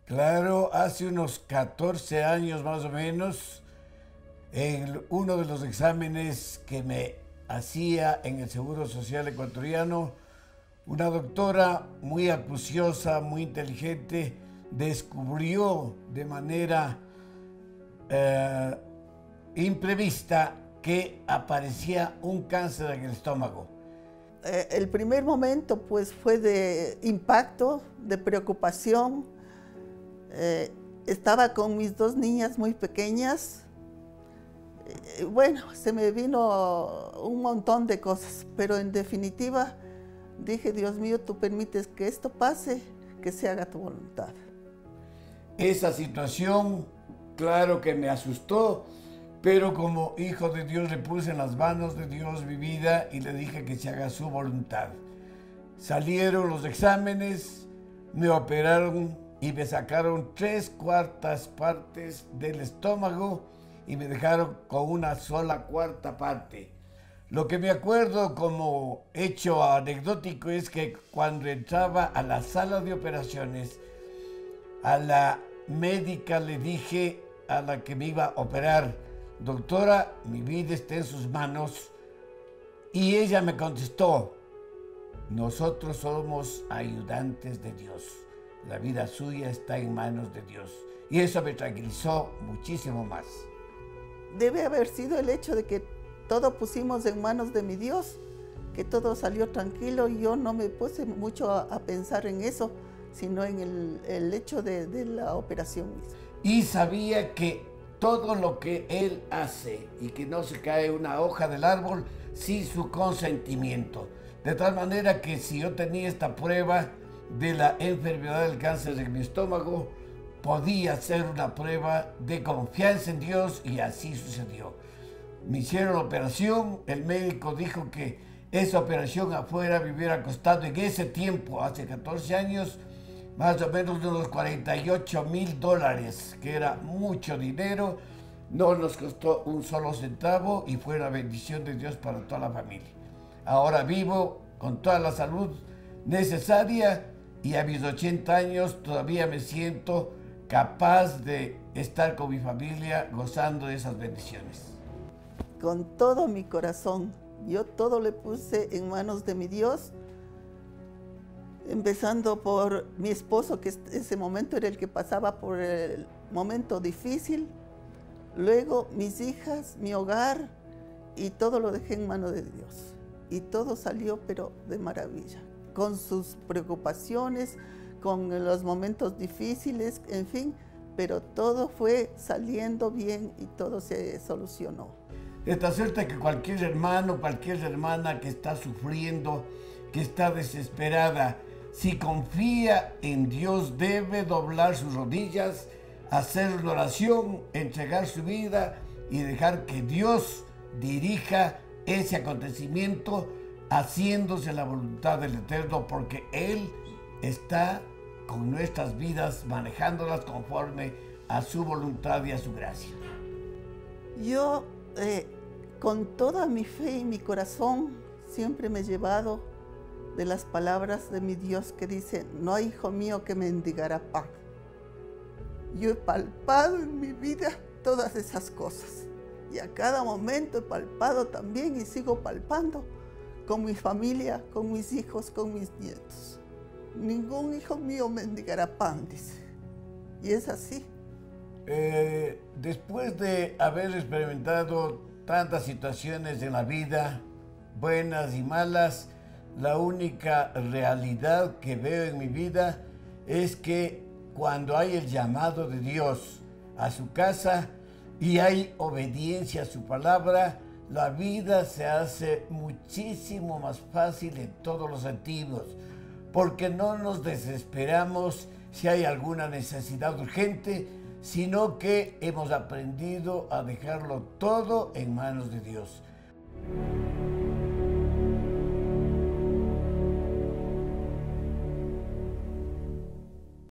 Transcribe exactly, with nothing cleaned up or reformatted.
Claro, hace unos catorce años más o menos, en uno de los exámenes que me hacía en el Seguro Social Ecuatoriano, una doctora muy acuciosa, muy inteligente, descubrió de manera eh, imprevista que aparecía un cáncer en el estómago. Eh, el primer momento pues fue de impacto, de preocupación. Eh, estaba con mis dos niñas muy pequeñas. Eh, bueno, se me vino un montón de cosas, pero en definitiva dije, Dios mío, tú permites que esto pase, que se haga tu voluntad. Esa situación, claro que me asustó, pero como hijo de Dios le puse en las manos de Dios mi vida y le dije que se haga su voluntad. Salieron los exámenes, me operaron y me sacaron tres cuartas partes del estómago y me dejaron con una sola cuarta parte. Lo que me acuerdo como hecho anecdótico es que cuando entraba a la sala de operaciones, a la médica le dije, a la que me iba a operar, doctora, mi vida está en sus manos. Y ella me contestó, nosotros somos ayudantes de Dios. La vida suya está en manos de Dios. Y eso me tranquilizó muchísimo más. Debe haber sido el hecho de que todo pusimos en manos de mi Dios, que todo salió tranquilo y yo no me puse mucho a, a pensar en eso, sino en el, el hecho de, de la operación misma. Y sabía que todo lo que él hace y que no se cae una hoja del árbol sin su consentimiento. De tal manera que si yo tenía esta prueba de la enfermedad del cáncer en mi estómago, podía ser una prueba de confianza en Dios y así sucedió. Me hicieron la operación, el médico dijo que esa operación afuera me hubiera costado en ese tiempo, hace catorce años, más o menos de unos cuarenta y ocho mil dólares, que era mucho dinero. No nos costó un solo centavo y fue una bendición de Dios para toda la familia. Ahora vivo con toda la salud necesaria y a mis ochenta años todavía me siento capaz de estar con mi familia gozando de esas bendiciones. Con todo mi corazón, yo todo le puse en manos de mi Dios, empezando por mi esposo, que ese momento era el que pasaba por el momento difícil, luego mis hijas, mi hogar, y todo lo dejé en manos de Dios. Y todo salió, pero de maravilla, con sus preocupaciones, con los momentos difíciles, en fin, pero todo fue saliendo bien y todo se solucionó. Esta suerte que cualquier hermano, cualquier hermana que está sufriendo, que está desesperada, si confía en Dios, debe doblar sus rodillas, hacer una oración, entregar su vida y dejar que Dios dirija ese acontecimiento haciéndose la voluntad del Eterno, porque Él está con nuestras vidas, manejándolas conforme a su voluntad y a su gracia. Yo, eh, con toda mi fe y mi corazón, siempre me he llevado de las palabras de mi Dios que dice, no hay hijo mío que mendigará pan. Yo he palpado en mi vida todas esas cosas y a cada momento he palpado también y sigo palpando con mi familia, con mis hijos, con mis nietos. Ningún hijo mío mendigará pan, dice. Y es así. Eh, después de haber experimentado tantas situaciones en la vida, buenas y malas, la única realidad que veo en mi vida es que cuando hay el llamado de Dios a su casa y hay obediencia a su palabra, la vida se hace muchísimo más fácil en todos los sentidos, porque no nos desesperamos si hay alguna necesidad urgente, sino que hemos aprendido a dejarlo todo en manos de Dios.